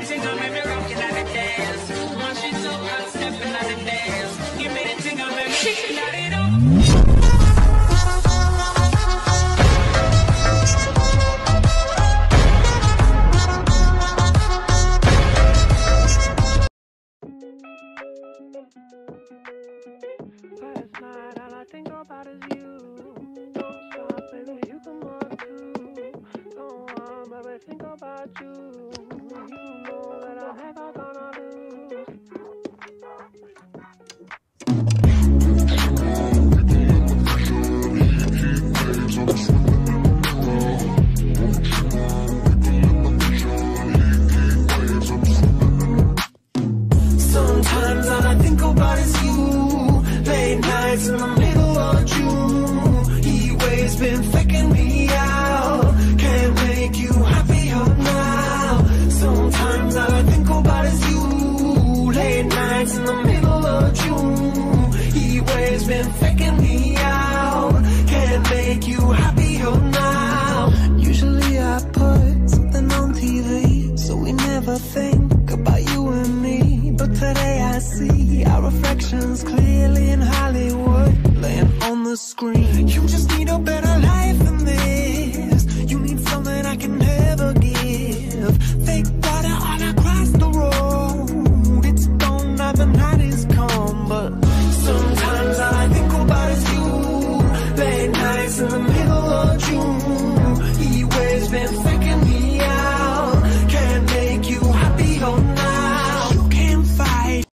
Sometimes all I think about is you. Late nights in the middle of June. Heat waves been faking me out. Can't make you happier now. Sometimes all I think about is you. Late nights in the middle of June. Heat waves been faking me out. Can't make you happier now. Usually I put something on TV, so we never think about you and me. But today I see our reflections clearly in Hollywood, laying on the screen. You just need a better